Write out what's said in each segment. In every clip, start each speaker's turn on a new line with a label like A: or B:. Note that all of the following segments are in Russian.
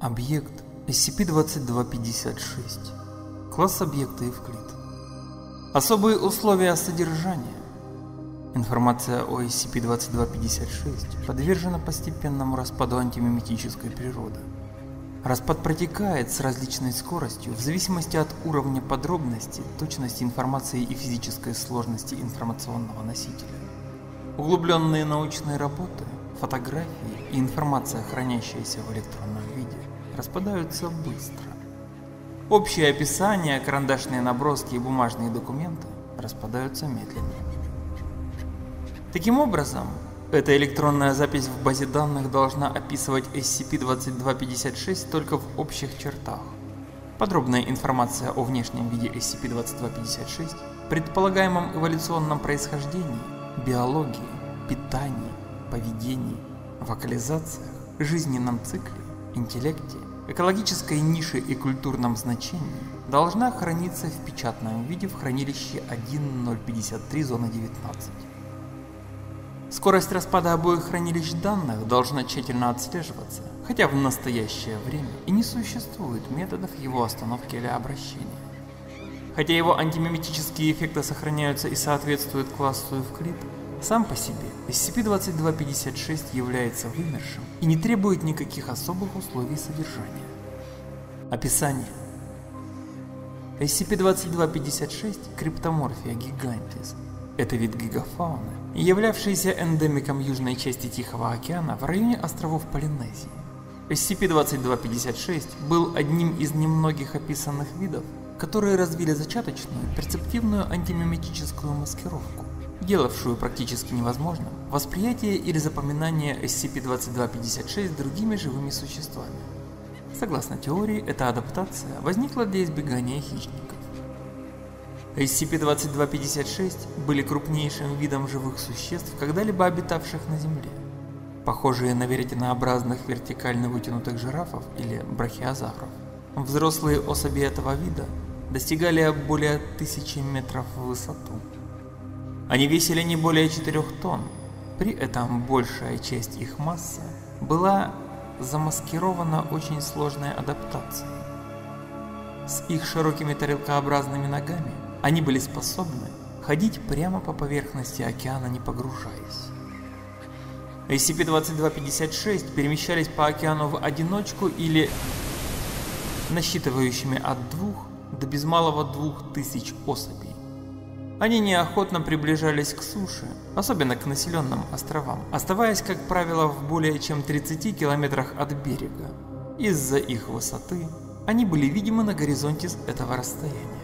A: Объект SCP-2256. Класс объекта Евклид. Особые условия содержания. Информация о SCP-2256 подвержена постепенному распаду антимиметической природы. Распад протекает с различной скоростью в зависимости от уровня подробности, точности информации и физической сложности информационного носителя. Углубленные научные работы, фотографии и информация, хранящаяся в электронном виде, распадаются быстро. Общее описание, карандашные наброски и бумажные документы распадаются медленно. Таким образом, эта электронная запись в базе данных должна описывать SCP-2256 только в общих чертах. Подробная информация о внешнем виде SCP-2256, предполагаемом эволюционном происхождении, биологии, питании, поведении, вокализациях, жизненном цикле, интеллекте, экологической нише и культурном значении должна храниться в печатном виде в хранилище 1.053 зоны 19. Скорость распада обоих хранилищ данных должна тщательно отслеживаться, хотя в настоящее время и не существует методов его остановки или обращения. Хотя его антимиметические эффекты сохраняются и соответствуют классу Евклид, сам по себе SCP-2256 является вымершим и не требует никаких особых условий содержания. Описание. SCP-2256 Cryptomorphia gigantis – это вид гигафауны, являвшийся эндемиком южной части Тихого океана в районе островов Полинезии. SCP-2256 был одним из немногих описанных видов, которые развили зачаточную перцептивную антимиметическую маскировку, делавшую практически невозможным восприятие или запоминание SCP-2256 другими живыми существами. Согласно теории, эта адаптация возникла для избегания хищников. SCP-2256 были крупнейшим видом живых существ, когда-либо обитавших на Земле. Похожие на веретенообразных вертикально вытянутых жирафов или брахиозавров, взрослые особи этого вида достигали более 1000 метров в высоту. Они весили не более 4 тонн, при этом большая часть их массы была замаскирована очень сложной адаптацией. С их широкими тарелкообразными ногами они были способны ходить прямо по поверхности океана, не погружаясь. SCP-2256 перемещались по океану в одиночку или насчитывающими от 2 до без малого 2000 особей. Они неохотно приближались к суше, особенно к населенным островам, оставаясь, как правило, в более чем 30 километрах от берега. Из-за их высоты они были видимы на горизонте с этого расстояния.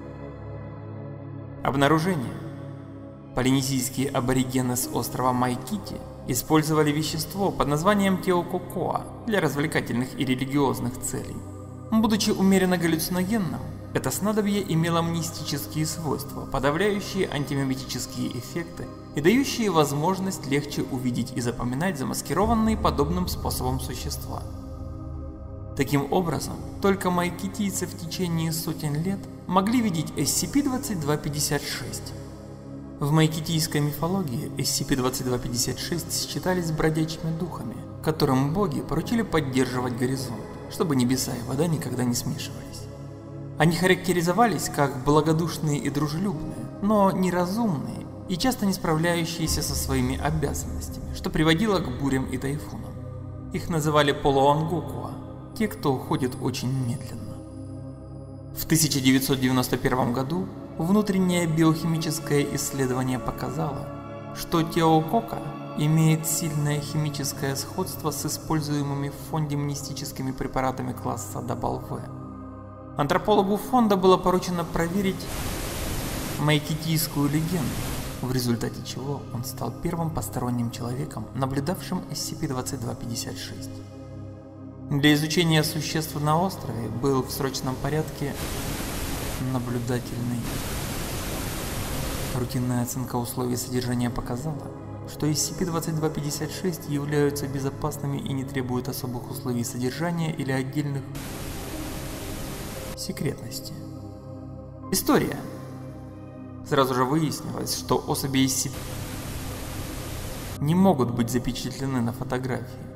A: Обнаружение. Полинезийские аборигены с острова Майкити использовали вещество под названием теококоа для развлекательных и религиозных целей. Будучи умеренно галлюциногенным, это снадобье имело мнистические свойства, подавляющие антимиметические эффекты и дающие возможность легче увидеть и запоминать замаскированные подобным способом существа. Таким образом, только майкитийцы в течение сотен лет могли видеть SCP-2256. В майкитийской мифологии SCP-2256 считались бродячими духами, которым боги поручили поддерживать горизонт, чтобы небеса и вода никогда не смешивались. Они характеризовались как благодушные и дружелюбные, но неразумные и часто не справляющиеся со своими обязанностями, что приводило к бурям и тайфунам. Их называли полуангокуа, те, кто ходит очень медленно. В 1991 году внутреннее биохимическое исследование показало, что теокока имеет сильное химическое сходство с используемыми в фонде мнистическими препаратами класса W. Антропологу фонда было поручено проверить майкитийскую легенду, в результате чего он стал первым посторонним человеком, наблюдавшим SCP-2256. Для изучения существ на острове был в срочном порядке наблюдательный. Рутинная оценка условий содержания показала, что SCP-2256 являются безопасными и не требуют особых условий содержания или отдельных секретности. История. Сразу же выяснилось, что особи SCP не могут быть запечатлены на фотографии.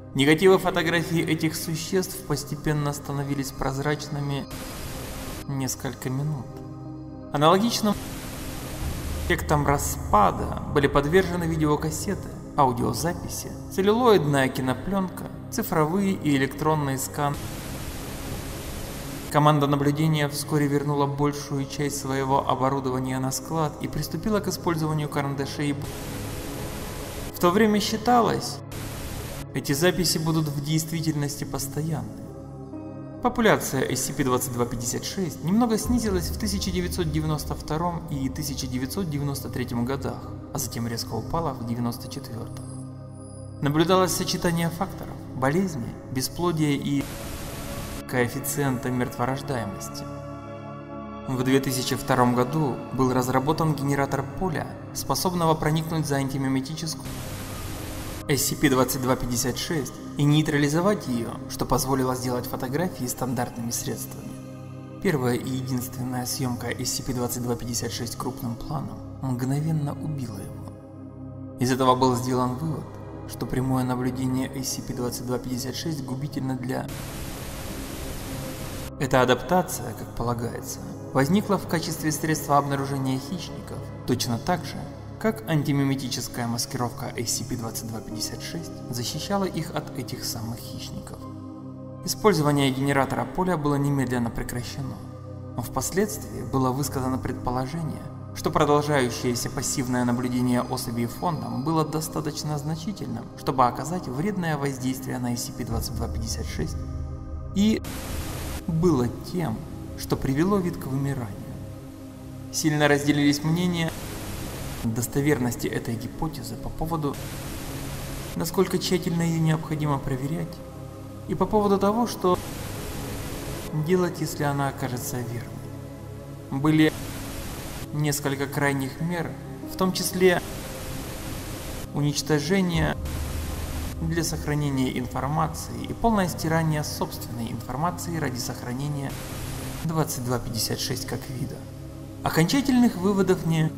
A: Негативы фотографий этих существ постепенно становились прозрачными несколько минут. Аналогичным эффектам распада были подвержены видеокассеты, аудиозаписи, целлюлоидная кинопленка, цифровые и электронные сканы. Команда наблюдения вскоре вернула большую часть своего оборудования на склад и приступила к использованию карандашей. В то время считалось, эти записи будут в действительности постоянны. Популяция SCP-2256 немного снизилась в 1992 и 1993 годах, а затем резко упала в 1994. Наблюдалось сочетание факторов – болезни, бесплодия и коэффициента мертворождаемости. В 2002 году был разработан генератор поля, способного проникнуть за антимиметическую SCP-2256 и нейтрализовать ее, что позволило сделать фотографии стандартными средствами. Первая и единственная съемка SCP-2256 крупным планом мгновенно убила его. Из этого был сделан вывод, что прямое наблюдение SCP-2256 губительно для... Эта адаптация, как полагается, возникла в качестве средства обнаружения хищников, точно так же, как антимиметическая маскировка SCP-2256 защищала их от этих самых хищников. Использование генератора поля было немедленно прекращено, но впоследствии было высказано предположение, что продолжающееся пассивное наблюдение особей фондом было достаточно значительным, чтобы оказать вредное воздействие на SCP-2256 и было тем, что привело вид к вымиранию. Сильно разделились мнения достоверности этой гипотезы по поводу, насколько тщательно ее необходимо проверять, и по поводу того, что делать, если она окажется верной. Были несколько крайних мер, в том числе уничтожение для сохранения информации и полное стирание собственной информации ради сохранения 2256 как вида. Окончательных выводов не...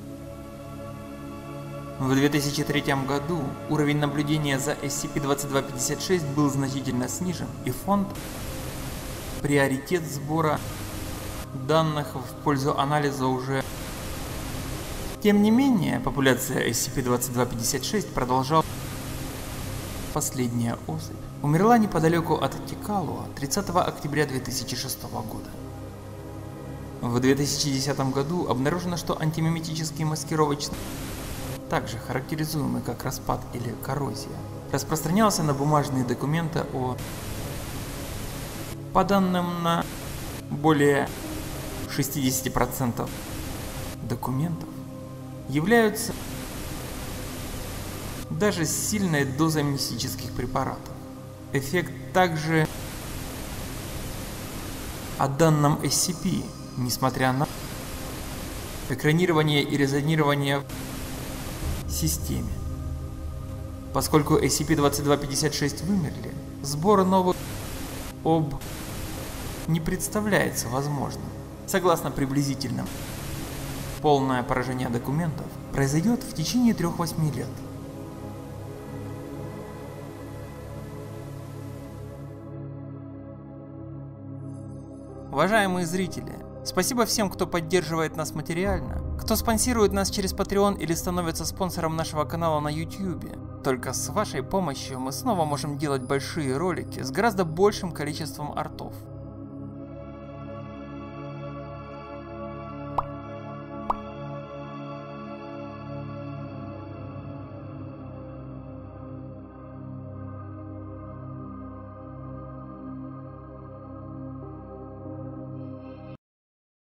A: В 2003 году уровень наблюдения за SCP-2256 был значительно снижен, и фонд приоритет сбора данных в пользу анализа уже... Тем не менее, популяция SCP-2256 продолжала. Последняя особь умерла неподалеку от Тикалуа 30 октября 2006 года. В 2010 году обнаружено, что антимиметический маскировочный, также характеризуемый как распад или коррозия, распространялся на бумажные документы по данным на более 60% документов являются даже с сильной дозой мистических препаратов. Эффект также о данном SCP, несмотря на экранирование и резонирование в системе. Поскольку SCP-2256 вымерли, сбор новых не представляется возможным. Согласно приблизительным, полное поражение документов произойдет в течение 3-8 лет. Уважаемые зрители, спасибо всем, кто поддерживает нас материально, кто спонсирует нас через Patreon или становится спонсором нашего канала на YouTube. Только с вашей помощью мы снова можем делать большие ролики с гораздо большим количеством артов.